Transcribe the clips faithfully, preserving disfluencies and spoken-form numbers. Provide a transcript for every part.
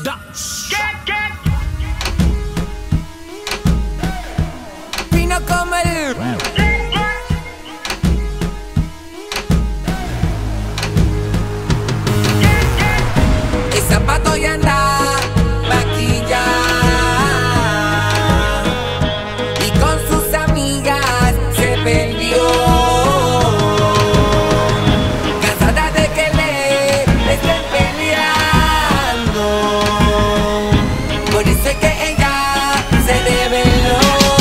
Vino como el y zapato y anda maquilla y con sus amigas se perdió, cansada de que le estén peleando, por eso es que ella se reveló.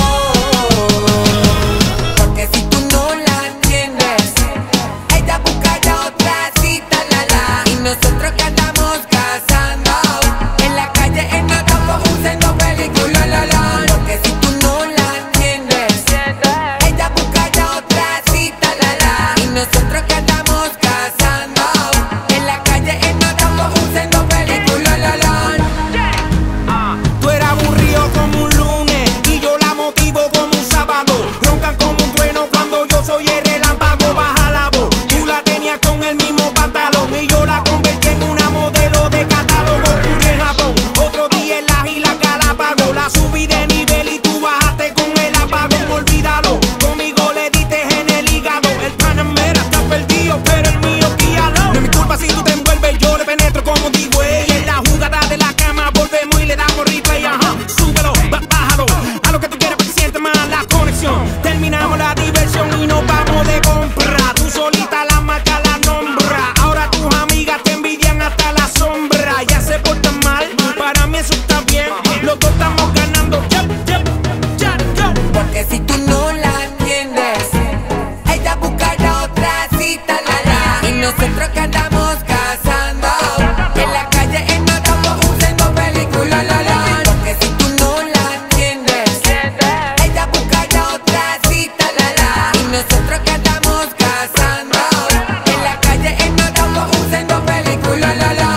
Porque si tú no la entiendes, ella busca ya otra cita, la la. Y nosotros que andamos cazando en la calle en autobús usando película, la la. Porque si tú no la entiendes, ella busca ya otra cita, la la. Y nosotros que andamos cazando en la calle en autobús usando película, la la. Tú eras aburrido como un lunes y yo la motivo como un sábado. Roncan como un trueno cuando yo soy el relámpago. Baja la voz, tú la tenías con el mismo pantalón y yo la convertí en una modelo de catálogo. Ocurrió en Japón, otro día en las Islas Galápagos. La subí de nivel y tú bajaste con el apagón. Olvídalo, conmigo le diste en el hígado. El Panamera está perdido, pero el mío guíalo. No es mi culpa si tú te envuelves, yo le penetro como digo ella. En la jugada de la cama volvemos y le damos replay, ajá. Súbelo, ba- bájalo, a lo que tú quieras porque siente más la conexión. Terminamos la diversión y nos vamos de compra. Tú solita la marca la nombra. Ahora tus amigas te envidian hasta la sombra. Ya se portan mal, para mí eso está bien. Los dos estamos ganando, ya, ya, ya, ya. Porque si tú no la entiendes, ella busca ya otra cita, la la. Y nosotros que andamos cazando en la calle en autobús usando película, la la. Porque si tú no la entiendes, ella busca ya otra cita, la la. Y nosotros que andamos cazando en la calle en autobús usando película, la la.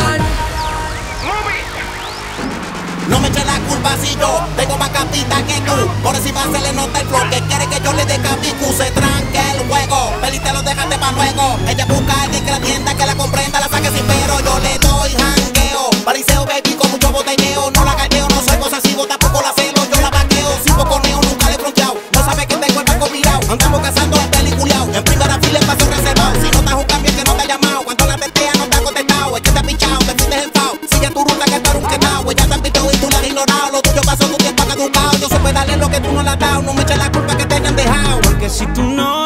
No me eches la culpa si yo tengo más capita que tú. Por encima se le nota el flow, que quiere que yo le dé capicu. Se tranque el juego, Peli te lo dejaste pa' luego. Ella busca a alguien que la entienda, que la comprenda, la saque sin pero. Yo le doy jangueo, pariseo baby con mucho botelleo. No la galleo, no soy posesivo, tampoco la celo. Yo la vaqueo, sin poconeo, nunca le he fronteado. No sabe que tengo el banco mirado, andamos cazando el peliculeado. En primera fila el paso reservado. Si no estás jugando bien que no te ha llamado, cuando la tetea no te ha contestado. Es que te ha pichado, te fuiste enfado. Sigue tu ruta que está un quedado. Ella te ha pintado y tú la has ignorado. Lo tuyo pasó, tu tiempo ha caducado. Yo supe darle lo que tú no le has dado. No me eches la culpa que te hayan dejado. Porque si tú no